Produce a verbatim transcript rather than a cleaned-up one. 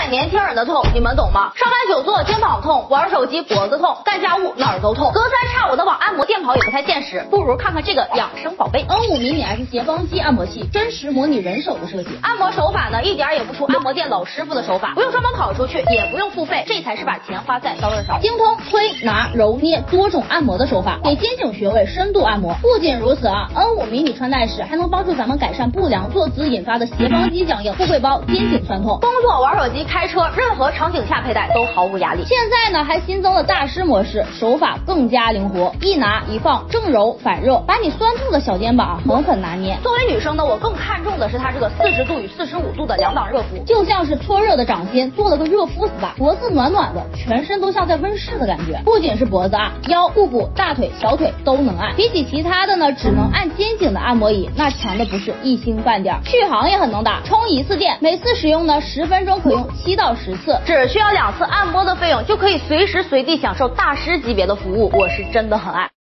年轻人的痛，你们懂吗？上班久坐肩膀痛，玩手机脖子痛，干家务哪儿都痛，隔三差五的往按摩店跑也不太现实，不如看看这个养生宝贝 N 五 迷你 S 斜方肌按摩器，真实模拟人手的设计。按摩手法呢，一点也不出按摩店老师傅的手法，不用专门跑出去，也不用付费，这才是把钱花在刀刃上。精通推拿揉捏多种按摩的手法，给肩颈穴位深度按摩。不仅如此啊 ，N 五 迷你穿戴式还能帮助咱们改善不良坐姿引发的斜方肌僵硬、富贵包、肩颈酸痛。工作、玩手机、开车，任何场景下佩戴都毫无压力。现在呢，还新增了大师模式，手法更加灵活，一拿一放，正揉反热，把你酸痛的小肩膀啊狠狠拿捏。作为女生呢，我更看重的是它这个四十度与四十五度的两档热敷，就像是搓热的掌心做了个热敷 S P A， 脖子暖暖的，全身都像在温室的感觉。不仅是脖子啊，腰、腹部、大腿、小腿都能按。比起其他的呢，只能按肩颈的按摩椅，那强的不是一星半点。续航也很能打，充一次电，每次使用呢十分钟可用七到十次，只需要两次按摩的费用就可以随时随地享受大师级别的服务，我是真的很爱。